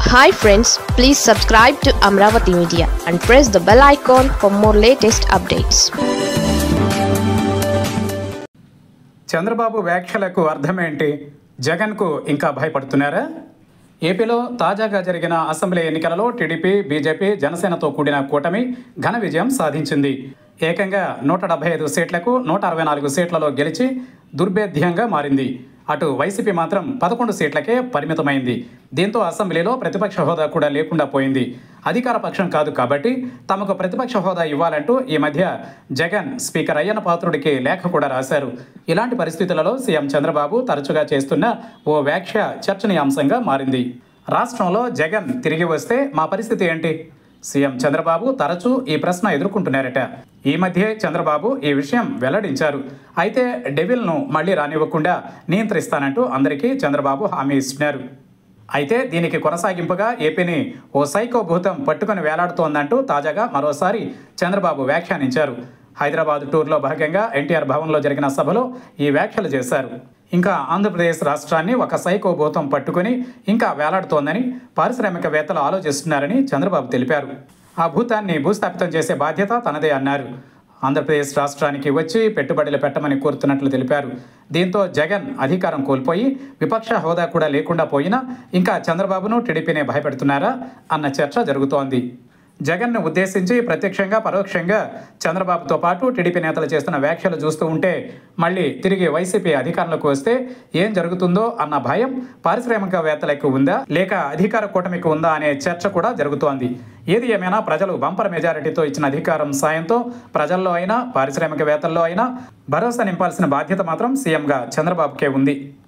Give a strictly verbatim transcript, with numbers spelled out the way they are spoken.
Hi friends, please subscribe to Amravati Media and press the bell icon for more latest updates. Chandrababu వ్యాఖ్యలకు అర్థమేంటి? జగన్కు ఇంకా భయపడుతున్నారా? ఏపీలో తాజాగా జరిగిన అసెంబ్లీ ఎన్నికలలో టీడీపీ, బీజేపీ, జనసేనతో కూడిన కూటమి ఘన విజయం సాధించింది. ఏకంగా నూట డెబ్బై ఐదు సీట్లకు నూట అరవై నాలుగు సీట్లలో గెలిచి దుర్భేద్యంగా మారింది. అటు వైసీపీ మాత్రం పదకొండు సీట్లకే పరిమితమైంది. దీంతో అసెంబ్లీలో ప్రతిపక్ష హోదా కూడా లేకుండా పోయింది. అధికార పక్షం కాదు కాబట్టి తమకు ప్రతిపక్ష హోదా ఇవ్వాలంటూ ఈ మధ్య జగన్ స్పీకర్ అయ్యన్న పాత్రుడికి లేఖ కూడా రాశారు. ఇలాంటి పరిస్థితులలో సీఎం చంద్రబాబు తరచుగా చేస్తున్న ఓ వ్యాఖ్య చర్చనీయాంశంగా మారింది. రాష్ట్రంలో జగన్ తిరిగి వస్తే మా పరిస్థితి ఏంటి? సీఎం చంద్రబాబు తరచూ ఈ ప్రశ్న ఎదుర్కొంటున్నారట. ఈ మధ్యే చంద్రబాబు ఈ విషయం వెల్లడించారు. అయితే డెవిల్ను మళ్లీ రానివ్వకుండా నియంత్రిస్తానంటూ అందరికీ చంద్రబాబు హామీ ఇస్తున్నారు. అయితే దీనికి కొనసాగింపుగా ఏపీని ఓ సైకో భూతం పట్టుకొని వేలాడుతోందంటూ తాజాగా మరోసారి చంద్రబాబు వ్యాఖ్యానించారు. హైదరాబాద్ టూర్లో భాగంగా ఎన్టీఆర్ భవన్లో జరిగిన సభలో ఈ వ్యాఖ్యలు చేశారు. ఇంకా ఆంధ్రప్రదేశ్ రాష్ట్రాన్ని ఒక సైకో భూతం పట్టుకుని ఇంకా వేలాడుతోందని పారిశ్రామికవేత్తలు ఆలోచిస్తున్నారని చంద్రబాబు తెలిపారు. ఆ భూతాన్ని భూస్థాపితం చేసే బాధ్యత తనదే అన్నారు. ఆంధ్రప్రదేశ్ రాష్ట్రానికి వచ్చి పెట్టుబడులు పెట్టమని కోరుతున్నట్లు తెలిపారు. దీంతో జగన్ అధికారం కోల్పోయి విపక్ష హోదా కూడా లేకుండా పోయినా ఇంకా చంద్రబాబును టీడీపీనే భయపెడుతున్నారా అన్న చర్చ జరుగుతోంది. జగన్ను ఉద్దేశించి ప్రత్యక్షంగా పరోక్షంగా చంద్రబాబుతో పాటు టీడీపీ నేతలు చేస్తున్న వ్యాఖ్యలు చూస్తూ ఉంటే మళ్ళీ తిరిగి వైసీపీ అధికారంలోకి వస్తే ఏం జరుగుతుందో అన్న భయం పారిశ్రామికవేత్తలకు ఉందా లేక అధికార కూటమికి ఉందా అనే చర్చ కూడా జరుగుతోంది. ఏది ఏమైనా ప్రజలు బంపర్ మెజారిటీతో ఇచ్చిన అధికారం సాయంతో ప్రజల్లో అయినా పారిశ్రామికవేత్తల్లో అయినా భరోసా నింపాల్సిన బాధ్యత మాత్రం సీఎంగా చంద్రబాబుకే ఉంది.